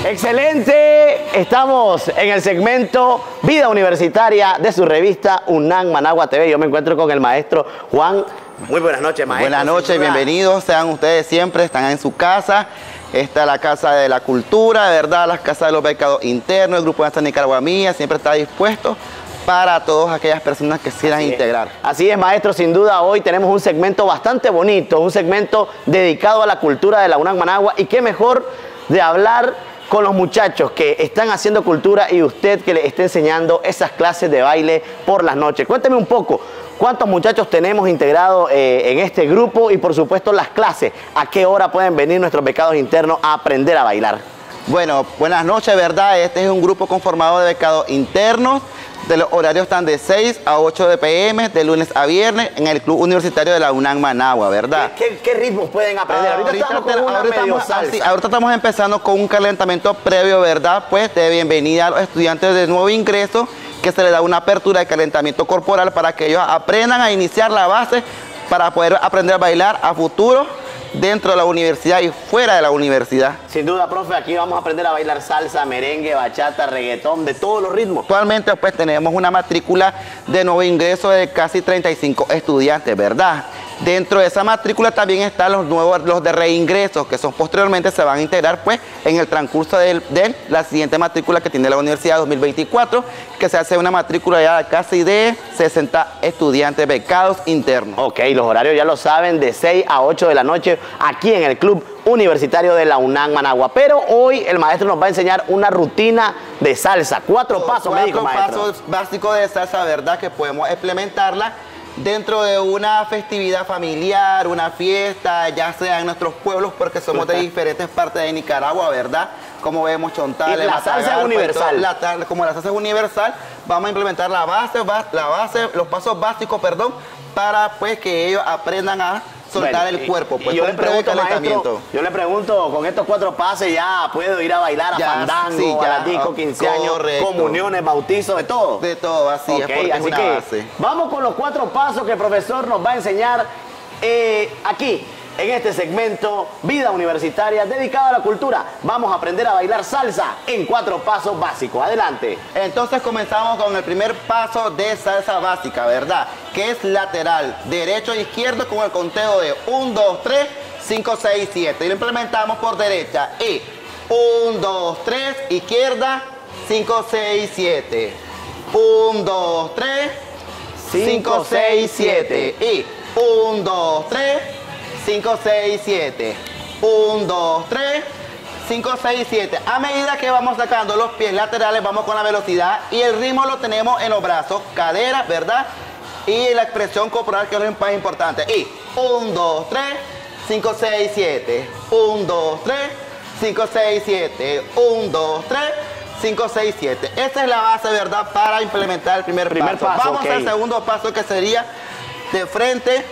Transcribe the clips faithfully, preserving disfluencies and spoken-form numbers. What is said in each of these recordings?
Excelente, estamos en el segmento Vida Universitaria de su revista UNAM Managua T V. Yo me encuentro con el maestro Juan. Muy buenas noches, maestro. Buenas noches, bienvenidos, sean ustedes siempre, están en su casa. Esta es la Casa de la Cultura, de verdad, la Casa de los Becados Internos, el Grupo de San Nicaragua Mía, siempre está dispuesto para todas aquellas personas que quieran Así integrar. Es. Así es, maestro, sin duda hoy tenemos un segmento bastante bonito, un segmento dedicado a la cultura de la UNAM Managua, y qué mejor de hablar con los muchachos que están haciendo cultura y usted que le esté enseñando esas clases de baile por las noches. Cuénteme un poco, ¿cuántos muchachos tenemos integrados eh, en este grupo? Y por supuesto las clases, ¿a qué hora pueden venir nuestros becados internos a aprender a bailar? Bueno, buenas noches, ¿verdad? Este es un grupo conformado de becados internos. De los horarios están de seis a ocho de p m, de lunes a viernes, en el Club Universitario de la UNAM Managua, ¿verdad? ¿Qué, qué, qué ritmos pueden aprender? Ah, ahorita, ahorita, estamos con una ahorita, medio estamos, salsa. sí, ahorita estamos empezando con un calentamiento previo, ¿verdad? Pues de bienvenida a los estudiantes de nuevo ingreso, que se les da una apertura de calentamiento corporal para que ellos aprendan a iniciar la base para poder aprender a bailar a futuro dentro de la universidad y fuera de la universidad. Sin duda, profe, aquí vamos a aprender a bailar salsa, merengue, bachata, reggaetón, de todos los ritmos. Actualmente pues tenemos una matrícula de nuevo ingreso de casi treinta y cinco estudiantes, ¿verdad? Dentro de esa matrícula también están los nuevos, los de reingresos, que son posteriormente se van a integrar pues en el transcurso de, de la siguiente matrícula que tiene la universidad dos mil veinticuatro, que se hace una matrícula ya casi de sesenta estudiantes becados internos. Ok, los horarios ya lo saben, de seis a ocho de la noche, aquí en el Club Universitario de la UNAM Managua. Pero hoy el maestro nos va a enseñar una rutina de salsa, cuatro So, pasos, cuatro me dijo, maestro. pasos básicos de salsa, ¿verdad? Que podemos implementarla dentro de una festividad familiar, una fiesta, ya sea en nuestros pueblos, porque somos de diferentes partes de Nicaragua, ¿verdad? Como vemos, Chontales, y la salsa es universal. La, como la salsa es universal, vamos a implementar la base, la base, los pasos básicos, perdón, para pues que ellos aprendan a soltar Bueno, el cuerpo, pues y yo con le pregunto, calentamiento. maestro, yo le pregunto, con estos cuatro pases ya puedo ir a bailar a Ya, fandango, sí, ya, a la disco, quince años, correcto. comuniones, bautizos, de todo. De todo, así Ok, es, porque así es una que base. vamos con los cuatro pasos que el profesor nos va a enseñar eh, aquí, en este segmento Vida Universitaria dedicado a la cultura. Vamos a aprender a bailar salsa en cuatro pasos básicos. Adelante. Entonces comenzamos con el primer paso de salsa básica, ¿verdad? Que es lateral, derecho e izquierdo con el conteo de uno, dos, tres, cinco, seis, siete. Y lo implementamos por derecha. Y uno, dos, tres, izquierda, cinco, seis, siete. uno, dos, tres, cinco, seis, siete. Y uno, dos, tres, cinco, seis, siete. uno, dos, tres, cinco, seis, siete. A medida que vamos sacando los pies laterales, vamos con la velocidad y el ritmo lo tenemos en los brazos, cadera, ¿verdad? Y la expresión corporal, que es lo más importante. Y uno, dos, tres, cinco, seis, siete. uno, dos, tres, cinco, seis, siete. uno, dos, tres, cinco, seis, siete. Esta es la base, ¿verdad? Para implementar el primer, primer paso. paso. Vamos Okay. al segundo paso, que sería de frente,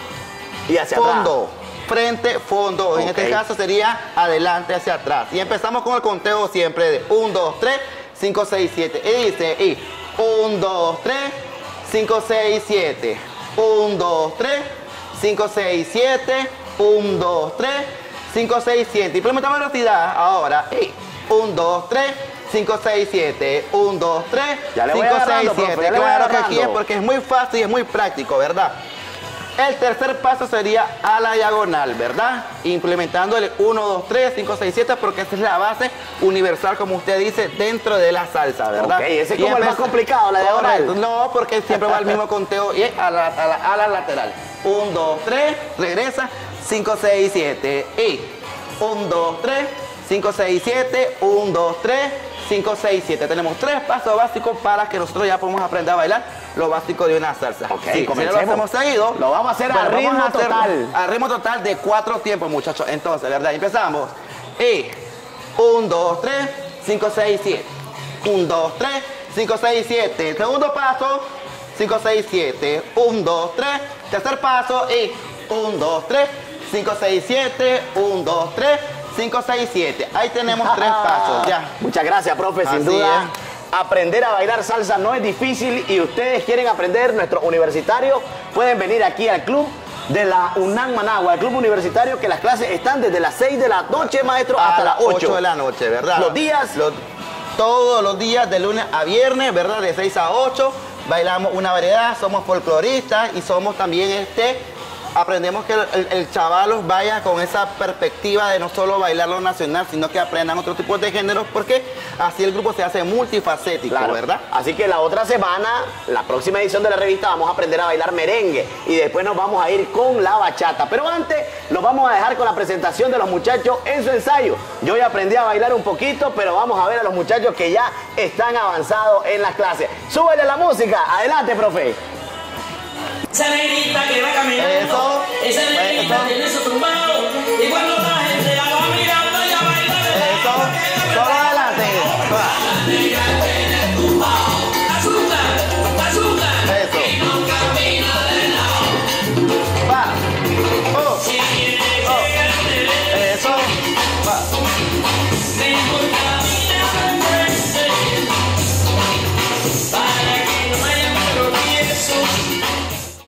Y hacia fondo. atrás. Frente, fondo. En Okay. este caso sería adelante hacia atrás. Y empezamos con el conteo siempre de uno, dos, tres, cinco, seis, siete. Y dice, y uno, dos, tres, cinco, seis, siete. uno, dos, tres, cinco, seis, siete. uno, dos, tres, cinco, seis, siete. Implementamos velocidad ahora. Y uno, dos, tres, cinco, seis, siete. uno, dos, tres, cinco, seis, siete. Claro que aquí es porque es muy fácil y es muy práctico, ¿verdad? El tercer paso sería a la diagonal, ¿verdad? Implementando el uno, dos, tres, cinco, seis, siete, porque esa es la base universal, como usted dice, dentro de la salsa, ¿verdad? Ok, ese es Y como el más complicado, la diagonal. Correcto. No, porque siempre va al mismo conteo y es a la, a la, a la lateral. uno, dos, tres, regresa, cinco, seis, siete. Y uno, dos, tres, cinco, seis, siete. uno, dos, tres, cinco, seis, siete. Tenemos tres pasos básicos para que nosotros ya podamos aprender a bailar lo básico de una salsa. Ok, sí, si no lo hacemos seguido, lo vamos a hacer bueno, al ritmo vamos a hacerlo total. al ritmo total de cuatro tiempos, muchachos. Entonces, ¿verdad? Empezamos. Y uno, dos, tres, cinco, seis, siete. uno, dos, tres, cinco, seis, siete. Segundo paso, cinco, seis, siete. uno, dos, tres. Tercer paso y uno, dos, tres, cinco, seis, siete. uno, dos, tres, cinco, seis, siete. Ahí tenemos tres pasos, ya. Muchas gracias, profe, sin Así duda. es. Aprender a bailar salsa no es difícil y ustedes quieren aprender, nuestros universitarios pueden venir aquí al Club de la UNAM Managua, el club universitario, que las clases están desde las seis de la noche, maestro, hasta las ocho de la noche, ¿verdad? Los días. Los, todos los días de lunes a viernes, ¿verdad? De seis a ocho. Bailamos una variedad, somos folcloristas y somos también este... Aprendemos que el, el, el chavalos vaya con esa perspectiva de no solo bailar lo nacional, sino que aprendan otros tipos de géneros, porque así el grupo se hace multifacético, claro, ¿verdad? Así que la otra semana, la próxima edición de la revista, vamos a aprender a bailar merengue y después nos vamos a ir con la bachata. Pero antes, los vamos a dejar con la presentación de los muchachos en su ensayo. Yo ya aprendí a bailar un poquito, pero vamos a ver a los muchachos que ya están avanzados en las clases. ¡Súbele la música! Adelante, profe. Esa negrita que va caminando, Eso, esa negrita eso. tiene su tumbao, y cuando